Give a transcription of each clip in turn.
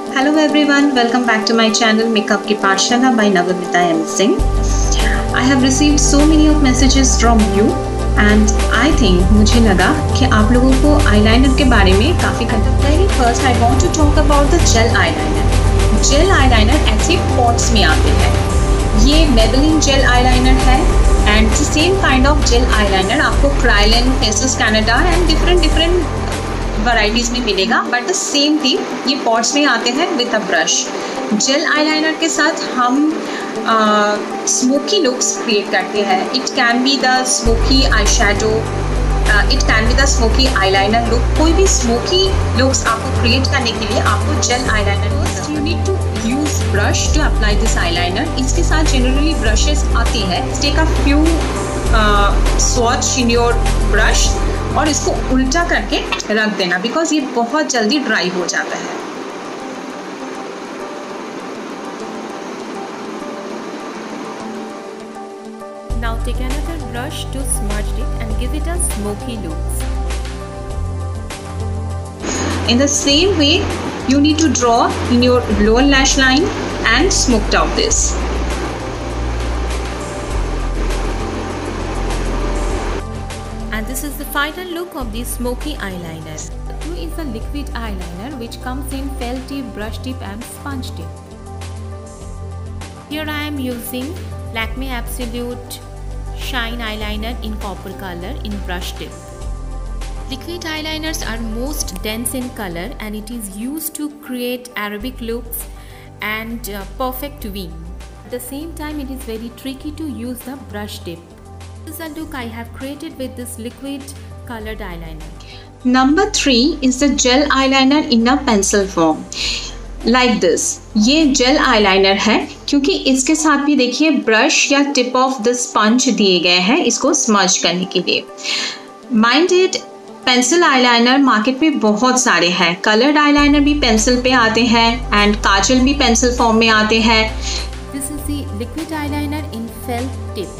Hello everyone, welcome back to my channel Makeup Ki Pathshala by Navamita M. Singh. I have received so many of messages from you and I think मुझे लगा कि आप लोगों को eyeliner के बारे में काफ़ी Very first I want to talk about the gel eyeliner. Gel eyeliner ऐसे pots में आते हैं. ये Maybelline gel eyeliner है and the same kind of gel eyeliner आपको Kryolan, Faceless Canada and different varieties में मिलेगा बट द सेम थिंग ये पॉट्स में आते हैं with a brush. Gel eyeliner के साथ हम स्मोकी लुक्स क्रिएट करते हैं. It can be the smoky eye shadow, it can be the smoky eyeliner look. कोई भी स्मोकी लुक्स आपको क्रिएट करने के लिए आपको gel eyeliner you need to use brush to apply this eyeliner. इसके साथ जनरली ब्रशेस आती है. Take a few swatch in your brush और इसको उल्टा करके रख देना बिकॉज ये बहुत जल्दी ड्राई हो जाता है. Now take another brush to smudge it and give it a smoky look. In the same way, you need to draw in your lower lash line and smoked out this. And this is the final look of the smoky eyeliner. Two is a liquid eyeliner which comes in felt tip, brush tip and sponge tip. Here I am using Lakme Absolute Shine eyeliner in copper color in brush tip. Liquid eyeliners are most dense in color and it is used to create Arabic looks and perfect wing. At the same time it is very tricky to use the brush tip. This is a look I have created with this liquid colored eyeliner. Number 3 is the gel eyeliner in a pencil form. Like this. ये gel eyeliner है क्योंकि इसके साथ भी देखिए brush या tip of the sponge दिए गए हैं इसको स्मज करने के लिए. माइंडेड पेंसिल आईलाइनर मार्केट में बहुत सारे हैं. कलर्ड आईलाइनर भी पेंसिल पे आते हैं एंड काजल भी पेंसिल फॉर्म में आते हैं. This is the liquid eyeliner in felt tip.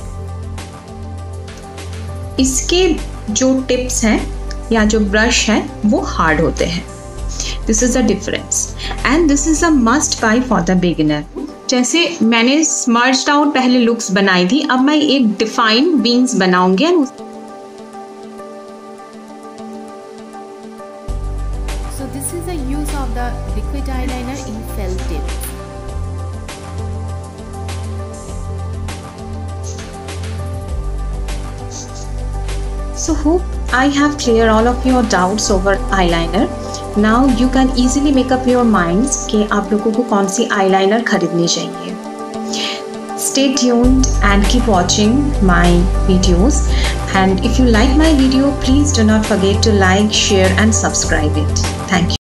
इसके जो टिप्स हैं या जो ब्रश हैं वो हार्ड होते हैं. This is the difference and this is a must buy for the beginner. जैसे मैंने स्मर्ज्ड आउट पहले लुक्स बनाई थी, अब मैं एक डिफाइन विंग्स बनाऊंगी. So this is the use of the liquid eyeliner in felt tip. So hope I have cleared all of your doubts over eyeliner. Now you can easily make up your minds कि आप लोगों को कौन सी eyeliner खरीदनी चाहिए. Stay tuned and keep watching my videos. And if you like my video, please do not forget to like, share and subscribe it. Thank you.